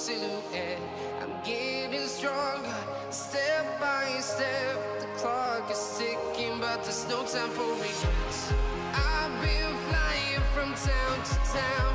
silhouette. I'm getting stronger, step by step. The clock is ticking, but there's no time for regrets. I've been flying from town to town.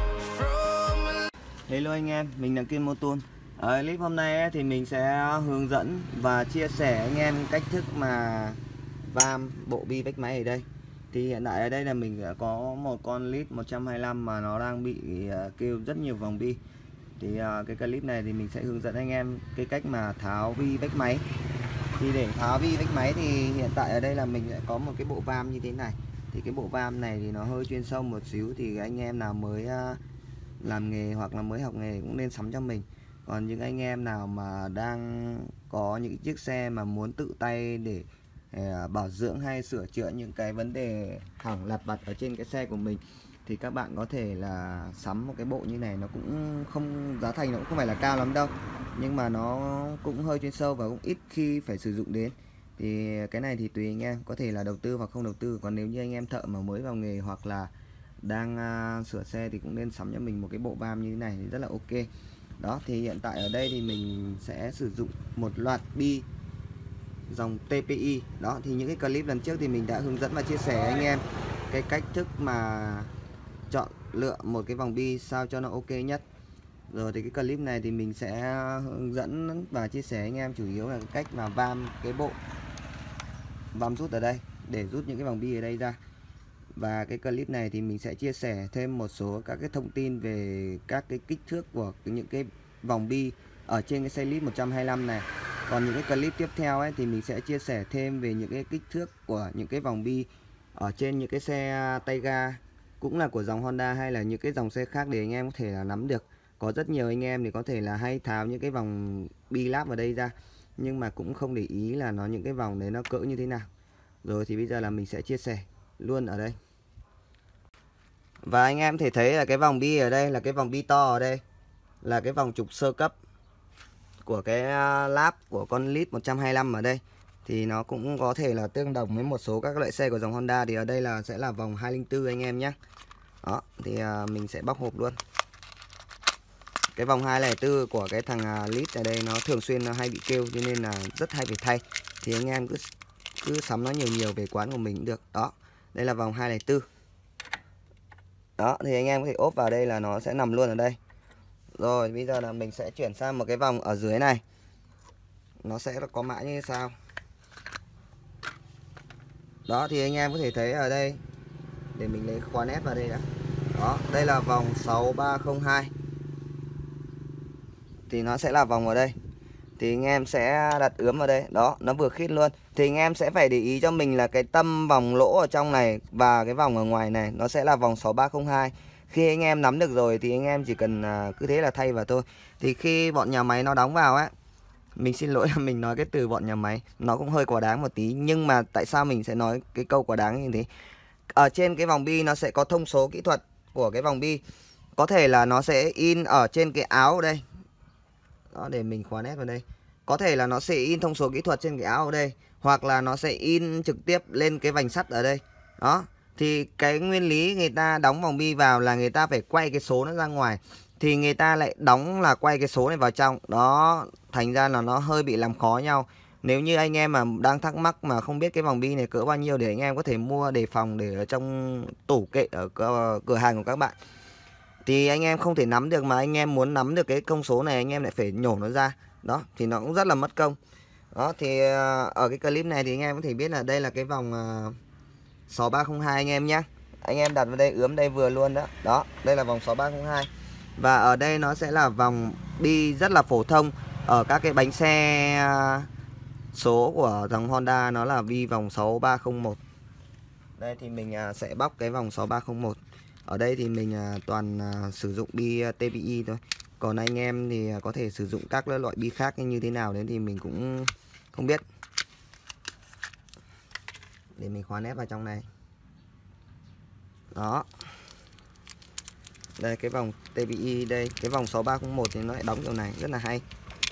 Hello anh em, mình là Kiên Motor. Ở clip hôm nay thì mình sẽ hướng dẫn và chia sẻ anh em cách thức mà vam bộ bi vách máy ở đây. Thì hiện tại ở đây là mình có một con lít 125 mà nó đang bị kêu rất nhiều vòng bi. Thì cái clip này thì mình sẽ hướng dẫn anh em cái cách mà tháo vi vách máy. Thì để tháo vi vách máy thì hiện tại ở đây là mình sẽ có một cái bộ vam như thế này. Thì cái bộ vam này thì nó hơi chuyên sâu một xíu, thì anh em nào mới làm nghề hoặc là mới học nghề cũng nên sắm cho mình. Còn những anh em nào mà đang có những chiếc xe mà muốn tự tay để bảo dưỡng hay sửa chữa những cái vấn đề hỏng lặt vặt ở trên cái xe của mình, thì các bạn có thể là sắm một cái bộ như này. Nó cũng không, giá thành nó cũng không phải là cao lắm đâu, nhưng mà nó cũng hơi chuyên sâu và cũng ít khi phải sử dụng đến. Thì cái này thì tùy anh em, có thể là đầu tư hoặc không đầu tư. Còn nếu như anh em thợ mà mới vào nghề hoặc là đang sửa xe thì cũng nên sắm cho mình một cái bộ vam như thế này thì rất là ok. Đó, thì hiện tại ở đây thì mình sẽ sử dụng một loạt bi dòng TPI. Đó, thì những cái clip lần trước thì mình đã hướng dẫn và chia sẻ anh em cái cách thức mà chọn lựa một cái vòng bi sao cho nó ok nhất. Rồi thì cái clip này thì mình sẽ hướng dẫn và chia sẻ anh em chủ yếu là cái cách mà vam cái bộ vam rút ở đây để rút những cái vòng bi ở đây ra. Và cái clip này thì mình sẽ chia sẻ thêm một số các cái thông tin về các cái kích thước của những cái vòng bi ở trên cái xe lít 125 này. Còn những cái clip tiếp theo ấy thì mình sẽ chia sẻ thêm về những cái kích thước của những cái vòng bi ở trên những cái xe tay ga cũng là của dòng Honda hay là những cái dòng xe khác để anh em có thể là nắm được. Có rất nhiều anh em thì có thể là hay tháo những cái vòng bi láp vào đây ra, nhưng mà cũng không để ý là nó những cái vòng đấy nó cỡ như thế nào. Rồi thì bây giờ là mình sẽ chia sẻ luôn ở đây. Và anh em thể thấy là cái vòng bi ở đây là cái vòng bi to ở đây là cái vòng trục sơ cấp của cái láp của con lít 125 ở đây. Thì nó cũng có thể là tương đồng với một số các loại xe của dòng Honda. Thì ở đây là sẽ là vòng 204 anh em nhé. Đó, thì mình sẽ bóc hộp luôn. Cái vòng 204 của cái thằng lít ở đây nó thường xuyên nó hay bị kêu, cho nên là rất hay phải thay. Thì anh em cứ sắm nó nhiều về quán của mình cũng được. Đó, đây là vòng 204. Đó, thì anh em có thể ốp vào đây là nó sẽ nằm luôn ở đây. Rồi bây giờ là mình sẽ chuyển sang một cái vòng ở dưới này. Nó sẽ có mã như sau. Đó, thì anh em có thể thấy ở đây, để mình lấy khóa nét vào đây đã. Đó, đây là vòng 6302. Thì nó sẽ là vòng ở đây. Thì anh em sẽ đặt ướm vào đây. Đó, nó vừa khít luôn. Thì anh em sẽ phải để ý cho mình là cái tâm vòng lỗ ở trong này và cái vòng ở ngoài này nó sẽ là vòng 6302. Khi anh em nắm được rồi thì anh em chỉ cần cứ thế là thay vào thôi. Thì khi bọn nhà máy nó đóng vào á, mình xin lỗi là mình nói cái từ bọn nhà máy nó cũng hơi quá đáng một tí, nhưng mà tại sao mình sẽ nói cái câu quá đáng như thế? Ở trên cái vòng bi nó sẽ có thông số kỹ thuật của cái vòng bi. Có thể là nó sẽ in ở trên cái áo ở đây. Đó, để mình khóa nét vào đây. Có thể là nó sẽ in thông số kỹ thuật trên cái áo ở đây, hoặc là nó sẽ in trực tiếp lên cái vành sắt ở đây. Đó, thì cái nguyên lý người ta đóng vòng bi vào là người ta phải quay cái số nó ra ngoài, thì người ta lại đóng là quay cái số này vào trong. Đó, thành ra là nó hơi bị làm khó nhau. Nếu như anh em mà đang thắc mắc mà không biết cái vòng bi này cỡ bao nhiêu, để anh em có thể mua đề phòng để ở trong tủ kệ ở cửa hàng của các bạn, thì anh em không thể nắm được, mà anh em muốn nắm được cái thông số này anh em lại phải nhổ nó ra. Đó, thì nó cũng rất là mất công. Đó, thì ở cái clip này thì anh em có thể biết là đây là cái vòng 6302 anh em nhé. Anh em đặt vào đây, ướm đây vừa luôn đó. Đó, đây là vòng 6302. Và ở đây nó sẽ là vòng bi rất là phổ thông ở các cái bánh xe số của dòng Honda, nó là bi vòng 6301. Đây thì mình sẽ bóc cái vòng 6301. Ở đây thì mình toàn sử dụng bi TPI thôi. Còn anh em thì có thể sử dụng các loại bi khác như thế nào đấy thì mình cũng không biết. Để mình khóa nét vào trong này. Đó. Đây cái vòng TPI đây, cái vòng 6301 thì nó lại đóng kiểu này rất là hay.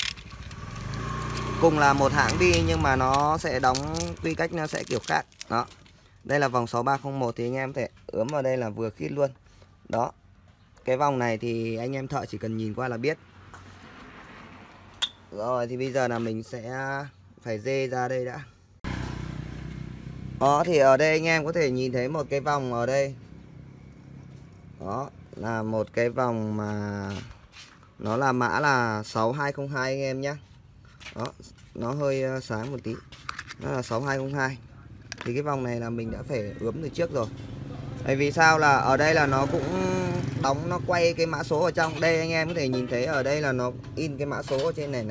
Cùng là một hãng bi nhưng mà nó sẽ đóng quy cách nó sẽ kiểu khác. Đó. Đây là vòng 6301 thì anh em có thể ướm vào đây là vừa khít luôn. Đó. Cái vòng này thì anh em thợ chỉ cần nhìn qua là biết. Rồi thì bây giờ là mình sẽ phải dê ra đây đã. Đó thì ở đây anh em có thể nhìn thấy một cái vòng ở đây. Đó là một cái vòng mà nó là mã là 6202 anh em nhé. Đó, nó hơi sáng một tí. Nó là 6202. Thì cái vòng này là mình đã phải ướm từ trước rồi. Bởi vì sao là ở đây là nó cũng đóng, nó quay cái mã số ở trong. Đây anh em có thể nhìn thấy ở đây là nó in cái mã số ở trên này này.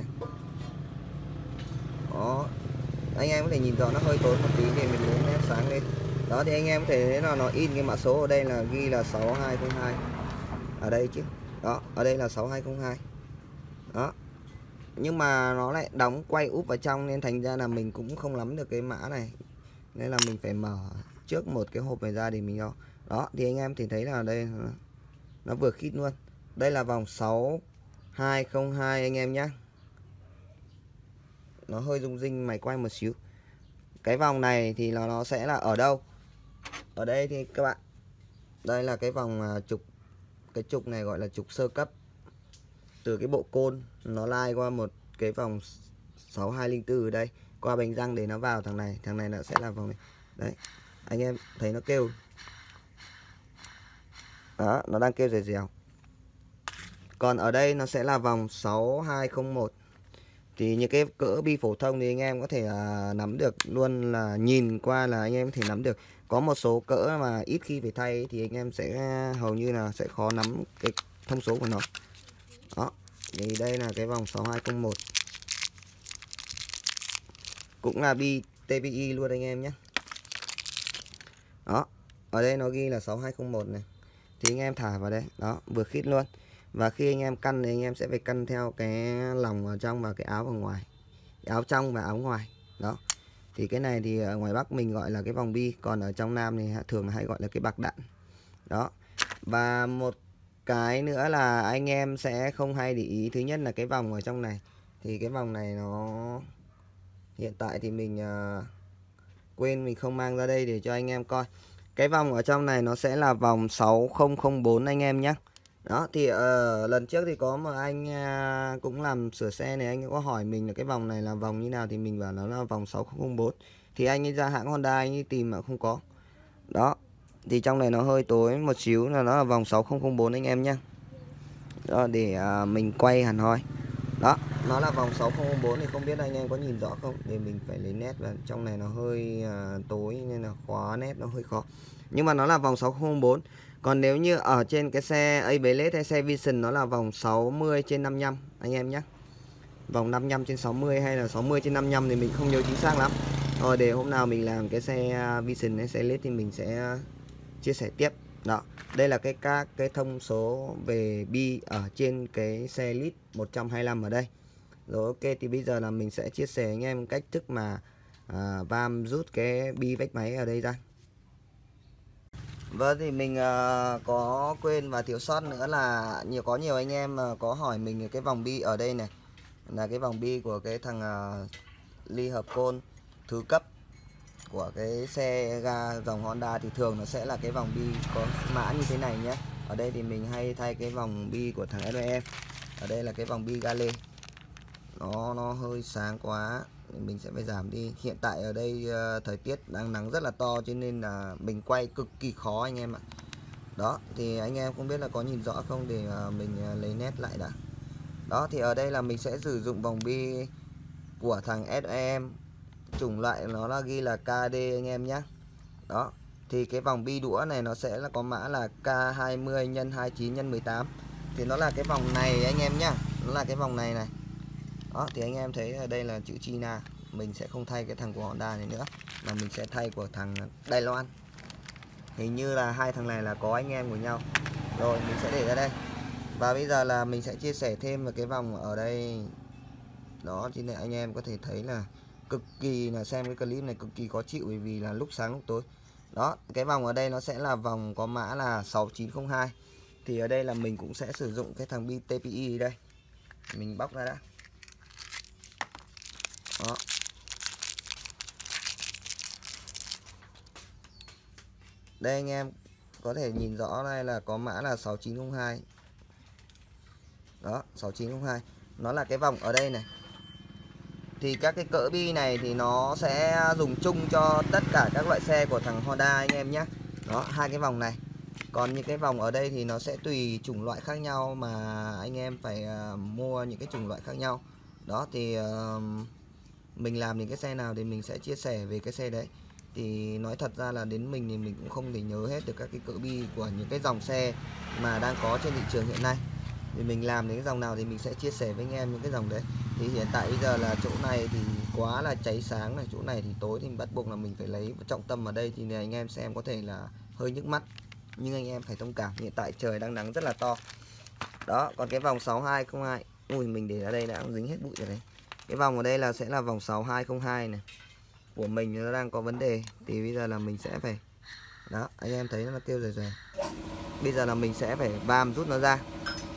Đó, anh em có thể nhìn rõ nó hơi tối một tí thì mình muốn nét sáng lên. Đó thì anh em có thể thấy là nó in cái mã số ở đây là ghi là 6202 ở đây chứ. Đó, ở đây là 6202. Đó. Nhưng mà nó lại đóng quay úp vào trong nên thành ra là mình cũng không nắm được cái mã này. Nên là mình phải mở trước một cái hộp này ra để mình đo. Đó thì anh em thì thấy là đây nó vừa khít luôn. Đây là vòng 6202 anh em nhé. Nó hơi rung rinh mày quay một xíu. Cái vòng này thì nó sẽ là ở đâu? Ở đây thì các bạn, đây là cái vòng trục. Cái trục này gọi là trục sơ cấp. Từ cái bộ côn nó lai qua một cái vòng 6204 ở đây, qua bánh răng để nó vào thằng này. Thằng này nó sẽ là vòng này. Đấy, anh em thấy nó kêu. Đó, nó đang kêu rè rèo. Còn ở đây nó sẽ là vòng 6201. Thì những cái cỡ bi phổ thông thì anh em có thể nắm được luôn, là nhìn qua là anh em có thể nắm được. Có một số cỡ mà ít khi phải thay thì anh em sẽ hầu như là sẽ khó nắm cái thông số của nó. Đó, thì đây là cái vòng 6201. Cũng là bi TPI luôn anh em nhé. Đó, ở đây nó ghi là 6201 này. Thì anh em thả vào đây, đó, vừa khít luôn. Và khi anh em căn thì anh em sẽ phải căn theo cái lòng vào trong và cái áo vào ngoài. Cái áo trong và áo ngoài. Đó. Thì cái này thì ở ngoài Bắc mình gọi là cái vòng bi, còn ở trong Nam thì thường hay gọi là cái bạc đạn. Đó. Và một cái nữa là anh em sẽ không hay để ý. Thứ nhất là cái vòng ở trong này. Thì cái vòng này nó hiện tại thì mình quên mình không mang ra đây để cho anh em coi. Cái vòng ở trong này nó sẽ là vòng 6004 anh em nhé. Đó thì lần trước thì có một anh cũng làm sửa xe này, anh có hỏi mình là cái vòng này là vòng như nào thì mình bảo nó là vòng 6004. Thì anh ấy ra hãng Honda anh ấy tìm mà không có. Đó. Thì trong này nó hơi tối một xíu là nó là vòng 6004 anh em nhé. Đó để mình quay hẳn hoi. Đó, nó là vòng 6004 thì không biết anh em có nhìn rõ không, để mình phải lấy nét vào. Trong này nó hơi tối nên là khóa nét nó hơi khó. Nhưng mà nó là vòng 6004. Còn nếu như ở trên cái xe A-Blade hay xe Vision nó là vòng 60/55 anh em nhé. Vòng 55/60 hay là 60/55 thì mình không nhớ chính xác lắm. Rồi để hôm nào mình làm cái xe Vision hay xe Led thì mình sẽ chia sẻ tiếp. Đó, đây là các cái thông số về bi ở trên cái xe Led 125 ở đây. Rồi ok, thì bây giờ là mình sẽ chia sẻ anh em cách thức mà vam rút cái bi vách máy ở đây ra. Vâng, thì mình có quên và thiếu sót nữa là có nhiều anh em có hỏi mình cái vòng bi ở đây này là cái vòng bi của cái thằng ly hợp côn thứ cấp của cái xe ga dòng Honda thì thường nó sẽ là cái vòng bi có mã như thế này nhé. Ở đây thì mình hay thay cái vòng bi của thằng SRM. Ở đây là cái vòng bi Gale. Nó hơi sáng quá, mình sẽ phải giảm đi. Hiện tại ở đây thời tiết đang nắng rất là to cho nên là mình quay cực kỳ khó anh em ạ. Đó thì anh em không biết là có nhìn rõ không để mình lấy nét lại đã. Đó thì ở đây là mình sẽ sử dụng vòng bi của thằng SRM, chủng loại nó là ghi là KD anh em nhé. Đó thì cái vòng bi đũa này nó sẽ là có mã là K20 x 29 x 18. Thì nó là cái vòng này anh em nhá. Nó là cái vòng này này. Đó thì anh em thấy ở đây là chữ China. Mình sẽ không thay cái thằng của Honda này nữa, mà mình sẽ thay của thằng Đài Loan. Hình như là hai thằng này là có anh em của nhau. Rồi mình sẽ để ra đây. Và bây giờ là mình sẽ chia sẻ thêm về cái vòng ở đây. Đó thì anh em có thể thấy là cực kỳ là xem cái clip này cực kỳ khó chịu, bởi vì là lúc sáng lúc tối. Đó, cái vòng ở đây nó sẽ là vòng có mã là 6902. Thì ở đây là mình cũng sẽ sử dụng cái thằng bi TPI đây. Mình bóc ra đã. Đó. Đây anh em có thể nhìn rõ đây là có mã là 6902. Đó, 6902. Nó là cái vòng ở đây này. thì các cái cỡ bi này thì nó sẽ dùng chung cho tất cả các loại xe của thằng Honda anh em nhé. Đó, hai cái vòng này. Còn những cái vòng ở đây thì nó sẽ tùy chủng loại khác nhau mà anh em phải mua những cái chủng loại khác nhau. Đó thì mình làm những cái xe nào thì mình sẽ chia sẻ về cái xe đấy. Thì nói thật ra là đến mình thì mình cũng không thể nhớ hết được các cái cỡ bi của những cái dòng xe mà đang có trên thị trường hiện nay. Thì mình làm những cái dòng nào thì mình sẽ chia sẻ với anh em những cái dòng đấy. Thì hiện tại bây giờ là chỗ này thì quá là cháy sáng này, chỗ này thì tối thì bắt buộc là mình phải lấy trọng tâm ở đây. Thì anh em xem có thể là hơi nhức mắt, nhưng anh em phải thông cảm, hiện tại trời đang nắng rất là to. Đó, còn cái vòng 6202, ui mình để ở đây đã dính hết bụi rồi đấy. Cái vòng ở đây là sẽ là vòng 6202 này. Của mình nó đang có vấn đề thì bây giờ là mình sẽ phải, đó anh em thấy nó kêu rồi. Bây giờ là mình sẽ phải vam rút nó ra.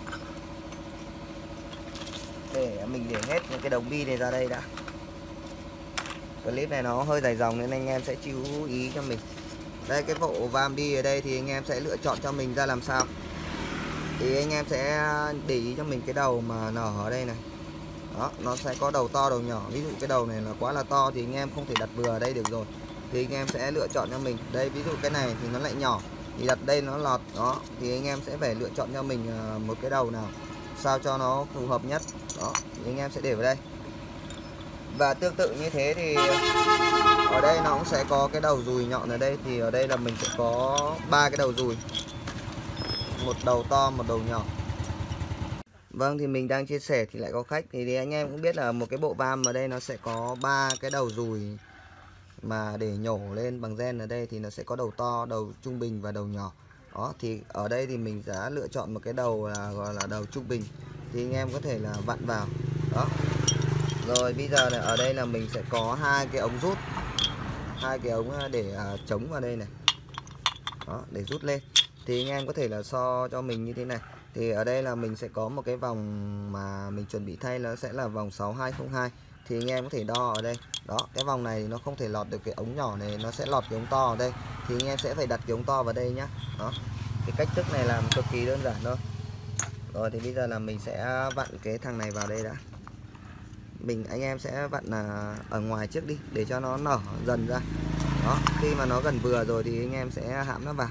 Để mình để hết những cái đồng bi này ra đây đã. Clip này nó hơi dài dòng nên anh em sẽ chú ý cho mình. Đây cái bộ vam đi ở đây thì anh em sẽ lựa chọn cho mình ra làm sao. Thì anh em sẽ để ý cho mình cái đầu mà nở ở đây này. Đó, nó sẽ có đầu to đầu nhỏ. Ví dụ cái đầu này là quá là to thì anh em không thể đặt vừa ở đây được rồi. Thì anh em sẽ lựa chọn cho mình. Đây ví dụ cái này thì nó lại nhỏ thì đặt đây nó lọt. Đó, thì anh em sẽ phải lựa chọn cho mình một cái đầu nào sao cho nó phù hợp nhất. Đó, thì anh em sẽ để vào đây. Và tương tự như thế thì ở đây nó cũng sẽ có cái đầu dùi nhọn ở đây. Thì ở đây là mình sẽ có 3 cái đầu dùi, một đầu to một đầu nhỏ. Vâng, thì mình đang chia sẻ thì lại có khách. Thì anh em cũng biết là một cái bộ vam ở đây nó sẽ có 3 cái đầu dùi mà để nhổ lên bằng gen. Ở đây thì nó sẽ có đầu to, đầu trung bình và đầu nhỏ. Đó, thì ở đây thì mình sẽ lựa chọn một cái đầu là gọi là đầu trung bình. Thì anh em có thể là vặn vào. Đó. Rồi bây giờ là ở đây là mình sẽ có hai cái ống rút, hai cái ống để chống vào đây này. Đó, để rút lên. Thì anh em có thể là so cho mình như thế này. Thì ở đây là mình sẽ có một cái vòng mà mình chuẩn bị thay, nó sẽ là vòng 6202. Thì anh em có thể đo ở đây. Đó, cái vòng này nó không thể lọt được cái ống nhỏ này, nó sẽ lọt cái ống to ở đây. Thì anh em sẽ phải đặt cái ống to vào đây nhá. Đó. Cái cách thức này làm cực kỳ đơn giản thôi. Rồi thì bây giờ là mình sẽ vặn cái thằng này vào đây đã. Anh em sẽ vặn ở ngoài trước đi để cho nó nở dần ra. Đó, khi mà nó gần vừa rồi thì anh em sẽ hãm nó vào.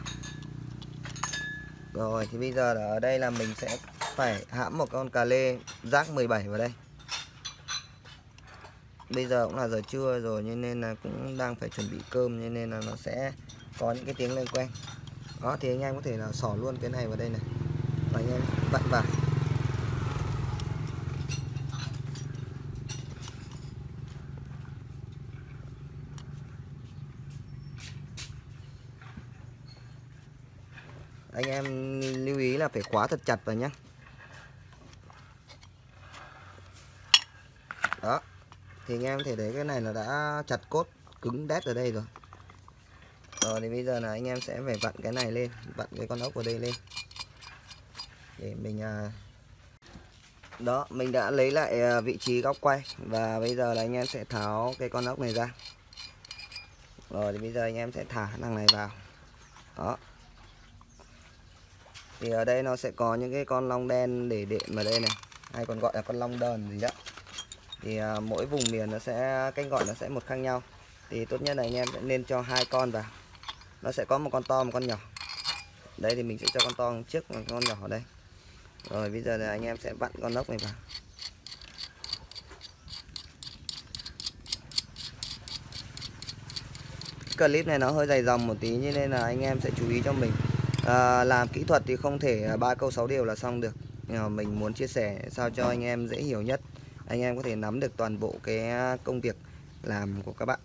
Rồi thì bây giờ ở đây là mình sẽ phải hãm một con cà lê rác 17 vào đây. Bây giờ cũng là giờ trưa rồi nên là cũng đang phải chuẩn bị cơm, nên là nó sẽ có những cái tiếng lên quanh. Đó thì anh em có thể là xỏ luôn cái này vào đây này. Và anh em vặn vào. Anh em lưu ý là phải khóa thật chặt vào nhé. Đó. Thì anh em có thể thấy cái này là đã chặt cốt cứng đét ở đây rồi. Rồi thì bây giờ là anh em sẽ phải vặn cái này lên, vặn cái con ốc ở đây lên. Để mình đó, mình đã lấy lại vị trí góc quay. Và bây giờ là anh em sẽ tháo cái con ốc này ra. Rồi thì bây giờ anh em sẽ thả thằng này vào. Đó. Thì ở đây nó sẽ có những cái con long đen để đệm ở đây này, hay còn gọi là con long đờn gì đó. Thì mỗi vùng miền nó sẽ cách gọi nó sẽ một khác nhau. Thì tốt nhất là anh em sẽ nên cho 2 con vào. Nó sẽ có một con to một con nhỏ. Đây thì mình sẽ cho con to trước và con nhỏ ở đây. Rồi bây giờ là anh em sẽ vặn con ốc này vào. Clip này nó hơi dài dòng một tí nên là anh em sẽ chú ý cho mình. Làm kỹ thuật thì không thể 3 câu 6 điều là xong được. Nhưng mà mình muốn chia sẻ sao cho anh em dễ hiểu nhất. Anh em có thể nắm được toàn bộ cái công việc làm của các bạn.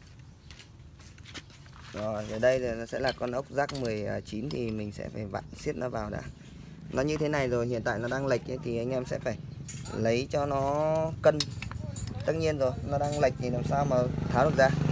Rồi ở đây thì nó sẽ là con ốc rác 19 thì mình sẽ phải vặn siết nó vào đã. Nó như thế này rồi, hiện tại nó đang lệch ấy, thì anh em sẽ phải lấy cho nó cân. Tất nhiên rồi, nó đang lệch thì làm sao mà tháo được ra.